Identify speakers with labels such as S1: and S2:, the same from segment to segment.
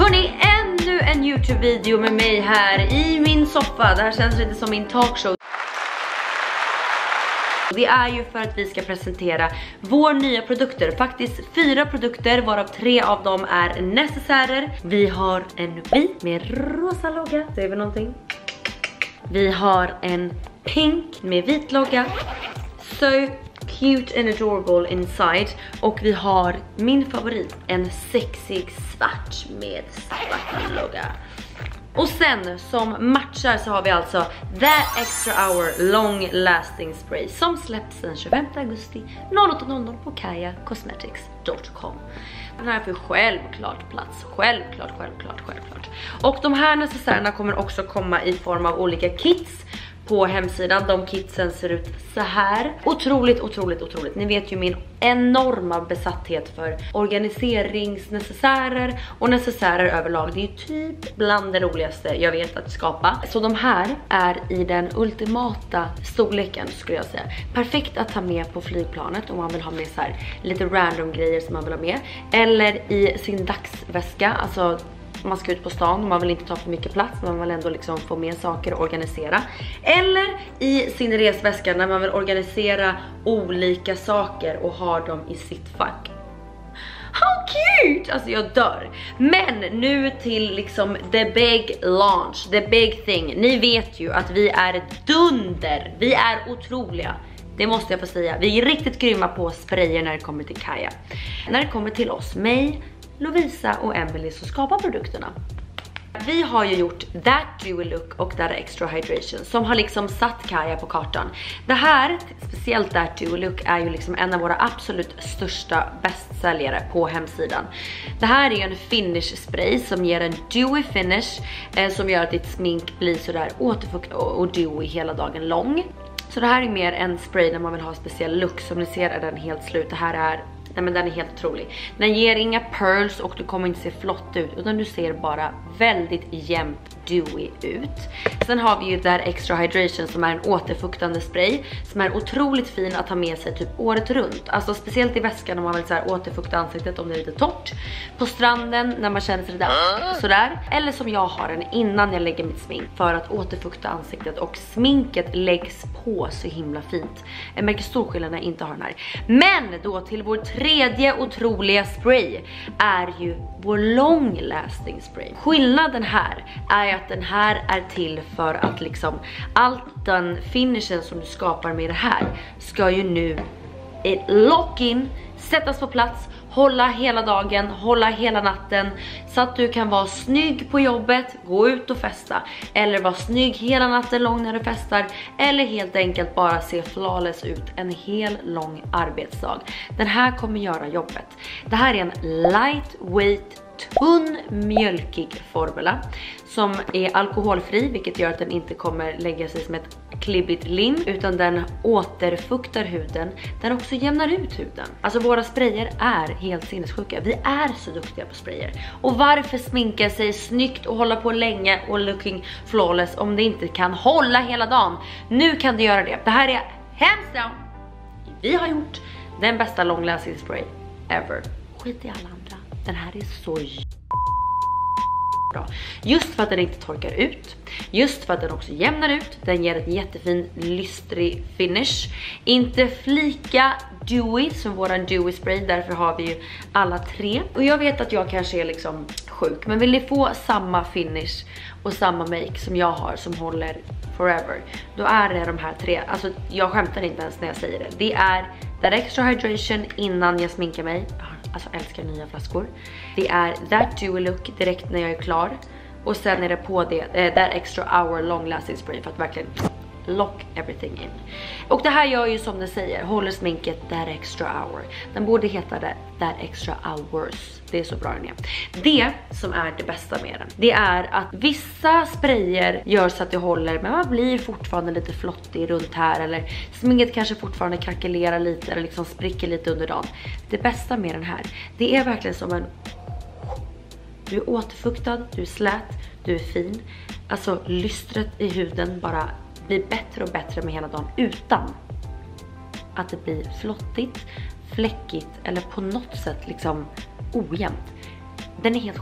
S1: Hörni, ännu en YouTube-video med mig här i min soffa. Det här känns lite som min talkshow. Det är ju för att vi ska presentera vår nya produkter. Faktiskt 4 produkter, varav 3 av dem är necessärer. Vi har en vit med rosa logga, ser vi någonting? Vi har en pink med vit logga. So cute and adorable inside. Och vi har min favorit, en sexig svart med svart logga. Och sen som matchar så har vi alltså That Extra Hour Long Lasting Spray som släpps den 25 augusti 08:00 på CAIAcosmetics.com. Den här får självklart plats. Självklart. Och de här necessärerna kommer också komma i form av olika kits på hemsidan. De kitsen ser ut så här. Otroligt. Ni vet ju min enorma besatthet för organiseringsnecessärer och necessärer överlag. Det är ju typ bland det roligaste jag vet att skapa. Så de här är i den ultimata storleken skulle jag säga. Perfekt att ta med på flygplanet om man vill ha med så här lite random grejer som man vill ha med. Eller i sin dagsväska, alltså man ska ut på stan och man vill inte ta för mycket plats, men man vill ändå liksom få med saker och organisera. Eller i sin resväska när man vill organisera olika saker och ha dem i sitt fack. How cute! Alltså jag dör. Men nu till liksom the big launch, the big thing. Ni vet ju att vi är dunder. Vi är otroliga. Det måste jag få säga. Vi är riktigt grymma på sprayer när det kommer till CAIA. När det kommer till oss, mig, Lovisa och Emily som skapar produkterna. Vi har ju gjort That Dewy Look och That Extra Hydration som har liksom satt CAIA på kartan. Det här, speciellt That Dewy Look, är ju liksom en av våra absolut största bästsäljare på hemsidan. Det här är ju en finish spray som ger en dewy finish som gör att ditt smink blir sådär återfukt och dewy hela dagen lång. Så det här är mer en spray när man vill ha en speciell look. Som ni ser är den helt slut. Det här är... Nej, men den är helt otrolig. Den ger inga pearls och du kommer inte se flott ut, utan du ser bara väldigt jämnt dewy ut. Sen har vi ju där Extra Hydration som är en återfuktande spray som är otroligt fin att ha med sig typ året runt. Alltså speciellt i väskan om man vill så här återfukta ansiktet om det är lite torrt. På stranden när man känner sig lite sådär. Eller som jag har den innan jag lägger mitt smink för att återfukta ansiktet, och sminket läggs på så himla fint. Jag märker stor skillnad när jag inte har den här. Men då till vår tredje otroliga spray är ju vår long lasting spray. Skillnaden här är att den här är till för att liksom allt den finishen som du skapar med det här ska ju nu lock in, sättas på plats, hålla hela dagen, hålla hela natten, så att du kan vara snygg på jobbet, gå ut och festa, eller vara snygg hela natten lång när du festar, eller helt enkelt bara se flawless ut en hel lång arbetsdag. Den här kommer göra jobbet. Det här är en lightweight, tunn, mjölkig formula som är alkoholfri, vilket gör att den inte kommer lägga sig som ett klibbigt lim, utan den återfuktar huden. Den också jämnar ut huden. Alltså våra sprayer är helt sinnessjuka. Vi är så duktiga på sprayer. Och varför sminka sig snyggt och hålla på länge och looking flawless om det inte kan hålla hela dagen? Nu kan det göra det. Det här är hands down. Vi har gjort den bästa long lasting spray ever. Skit i alla andra. Den här är så bra. Just för att den inte torkar ut. Just för att den också jämnar ut. Den ger ett jättefin lystrig finish. Inte flika dewy som våran dewy spray. Därför har vi ju alla 3. Och jag vet att jag kanske är liksom sjuk. Men vill ni få samma finish och samma make som jag har, som håller forever, då är det de här 3. Alltså jag skämtar inte ens när jag säger det. Det är That Extra Hydration innan jag sminkar mig. Alltså älskar nya flaskor. Det är That Dewy Look direkt när jag är klar. Och sen är det på det That Extra Hour Long Lasting Spray för att verkligen lock everything in. Och det här gör ju som det säger, håller sminket That Extra Hour. Den borde heta det That Extra Hours. Det är så bra den är. Det som är det bästa med den, det är att vissa sprayer gör så att det håller, men man blir fortfarande lite flottig runt här, eller sminket kanske fortfarande krackelerar lite eller liksom spricker lite under dagen. Det bästa med den här, det är verkligen som en... Du är återfuktad, du är slät, du är fin. Alltså lystret i huden bara blir bättre och bättre med hela dagen utan att det blir flottigt, fläckigt eller på något sätt liksom ojämnt. Den är helt sjuk.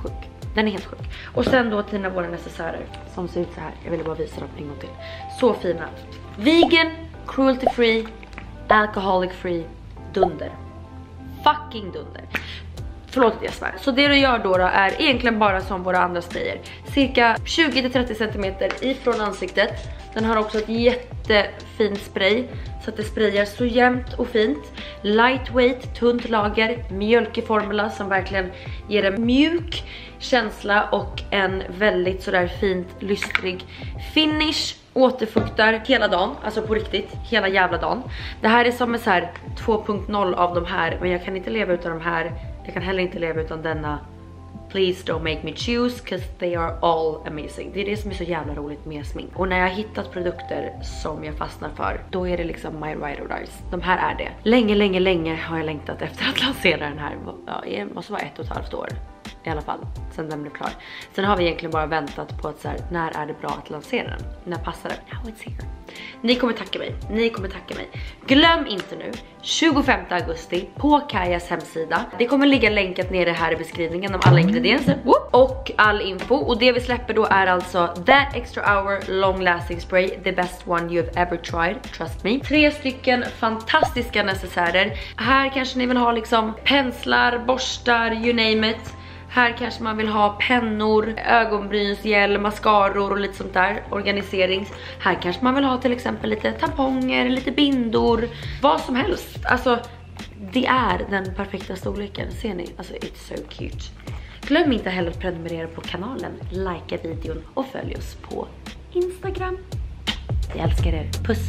S1: Den är helt sjuk. Och sen då till våra necessärer som ser ut så här. Jag ville bara visa dem en gång till. Så fina. Vegan, cruelty free, alcoholic free, dunder. Fucking dunder. Förlåt att jag svär. Så det du gör då är egentligen bara som våra andra sprayer. Cirka 20-30 cm ifrån ansiktet. Den har också ett jättefin spray så att det sprayar så jämnt och fint. Lightweight, tunt lager, mjölkig formula som verkligen ger en mjuk känsla och en väldigt sådär fint lystrig finish. Återfuktar hela dagen, alltså på riktigt, hela jävla dagen. Det här är som en så här 2.0 av de här, men jag kan inte leva utan de här. Jag kan heller inte leva utan denna. Please don't make me choose, because they are all amazing. Det är det som är så jävla roligt med smink. Och när jag har hittat produkter som jag fastnar för, då är det liksom my ride or dies. De här är det. Länge har jag längtat efter att lansera den här. Ja, det måste vara 1,5 år. I alla fall, sen den blev klar. Sen har vi egentligen bara väntat på att så här, när är det bra att lansera den? När passar det? Now it's here. Ni kommer tacka mig. Ni kommer tacka mig. Glöm inte nu, 25 augusti på CAIAs hemsida. Det kommer ligga länkat nere här i beskrivningen om alla ingredienser och all info. Och det vi släpper då är alltså That Extra Hour Long Lasting Spray, the best one you've ever tried, trust me. 3 stycken fantastiska necessärer. Här kanske ni vill ha liksom penslar, borstar, you name it. Här kanske man vill ha pennor, ögonbrynsgel, mascaror och lite sånt där, organiserings. Här kanske man vill ha till exempel lite tamponger, lite bindor, vad som helst. Alltså, det är den perfekta storleken, ser ni? Alltså, it's so cute. Glöm inte heller att prenumerera på kanalen, likea videon och följ oss på Instagram. Jag älskar er, puss!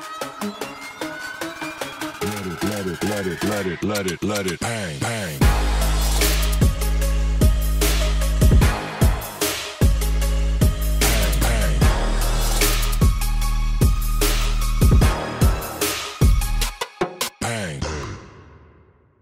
S2: Let it, bang, bang.